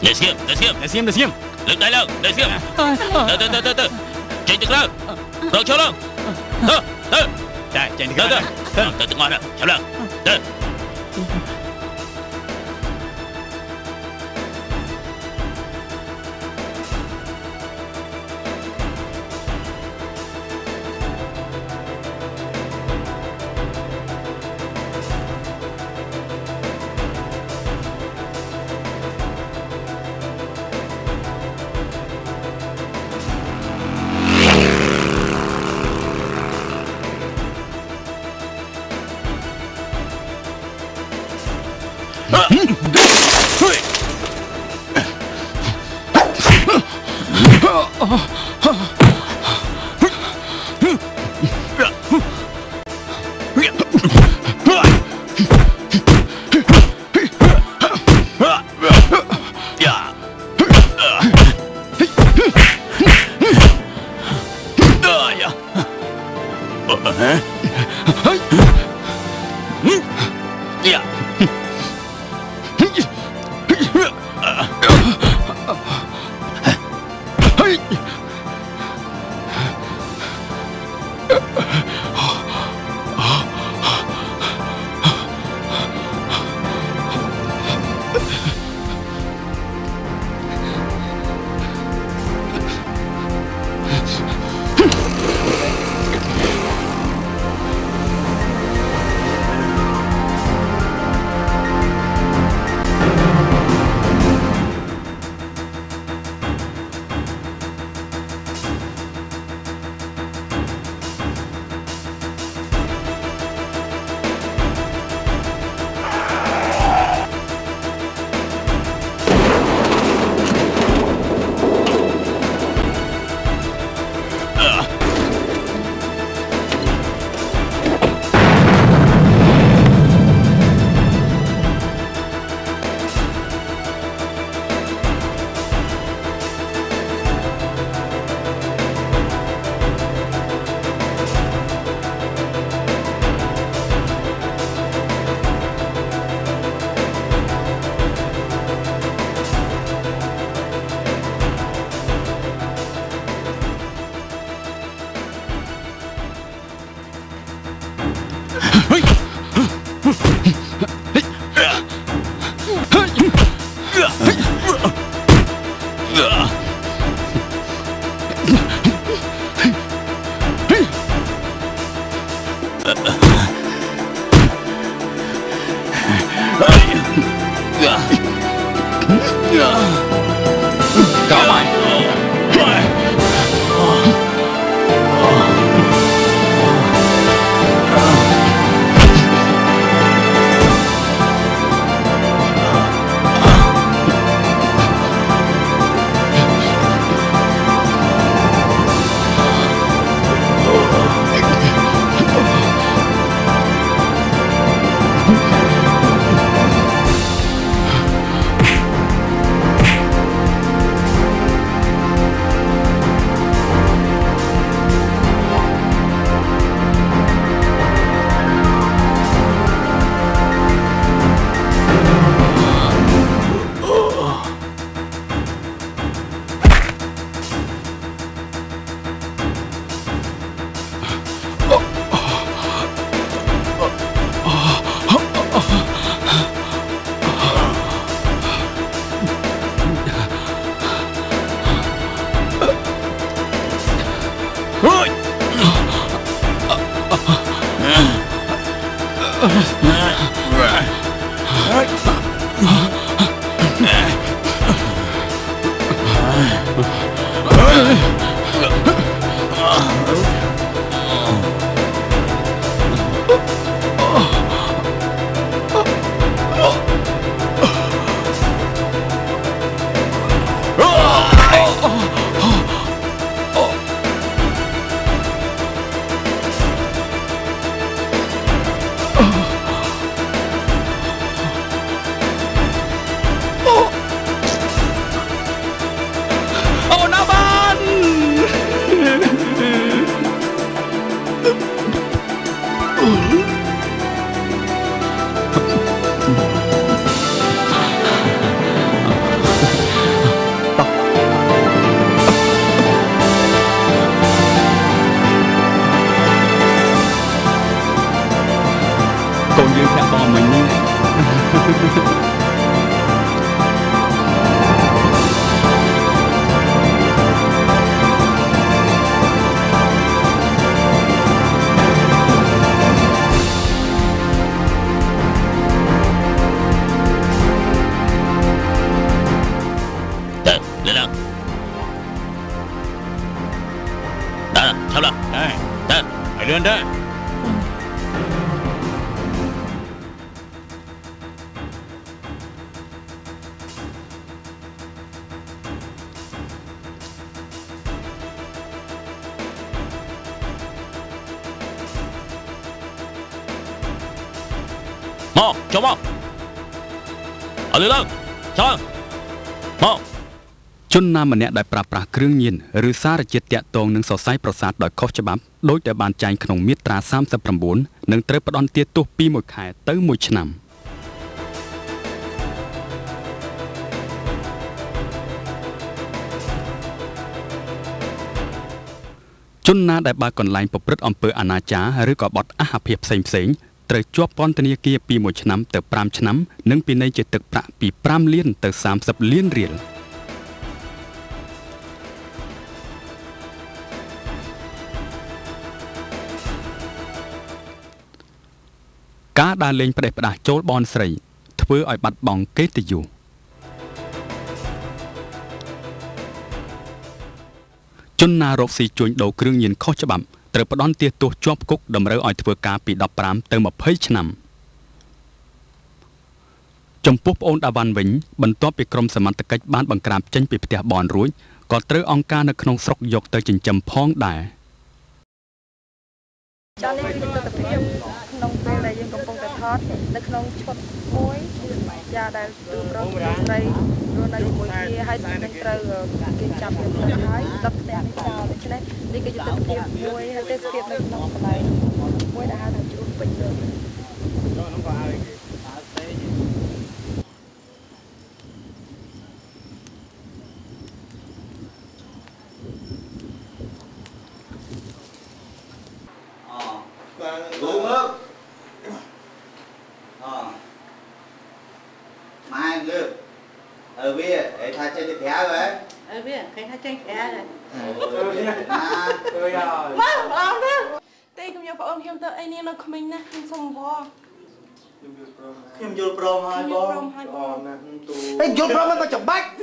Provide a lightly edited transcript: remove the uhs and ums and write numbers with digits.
Để xiêm. Lực đại lên, để xiêm. Từ. Chạy từ lên. Rồi cho lên. Từ. Chạy từ lên. Từ ngon nè, chào lên. Từ. Cỏ mày. chào lắm đây ta phải lên đó mau cho mau ở đây đâu chào mau ជនណាម្នាក់ដែលប្រើប្រាស់គ្រឿងញៀនឬសារជាតិតាក់ទងនឹងសរសៃប្រសាទដោយខុសច្បាប់ដោយដែលបានចែងក្នុងមាត្រា39នឹងត្រូវផ្ដន្ទាទោសពី1ខែទៅ1ឆ្នាំជនណាដែលបើកកន្លែងប្រព្រឹត្តអំពើអនាចារឬក៏បទអហភាពផ្សេងៗត្រូវជាប់ពន្ធនាគារពី1ឆ្នាំទៅ5ឆ្នាំនិងពិន័យជាទឹកប្រាក់ពី5លានទៅ30លានរៀលការដើរលេងផ្ដេសផ្ដាសចូលបនស្រីធ្វើឲ្យបាត់បង់កិត្តិយសជនណារកស៊ីជួញដូរគ្រឿងញៀនខុសច្បាប់ត្រូវផ្ដន្ទាទោសជាប់គុកតម្រូវឲ្យធ្វើការពី15ទៅ20ឆ្នាំចំពោះប្អូនដាវ៉ាន់វិញបន្ទាប់ពីក្រុមសមត្ថកិច្ចបានបង្ក្រាបចេញពីផ្ទះបនរួចក៏ត្រូវអង្គការនៅក្នុងស្រុកយកទៅចិញ្ចឹមផងដែរចានេះគឺទស្សនវិជ្ជាក្នុងពេលដែលយើងកំពុងតែថតនៅក្នុងឈុតមួយចាដែលទូប្រុសស្រីរស់នៅជាមួយគ្នាហើយនឹងត្រូវគេចាប់យកទៅហើយដល់ផ្ទះនេះចោលដូច្នេះនេះគឺជាទស្សនវិជ្ជាមួយហើយទេសភាពនៅក្នុងកន្លែងមួយដែលហៅថាជ្រុះពេញលើ Đúng không? Mai được. Ở bia, để thay trên cái thẻ rồi. ở biết cái thay tranh khẽ rồi Vâng, làm đó đây cũng như bọn em tới anh em nó mình nè xong bò Em vô prom hai vô bom. prom hai bom. Em vô prom nó chọc bách.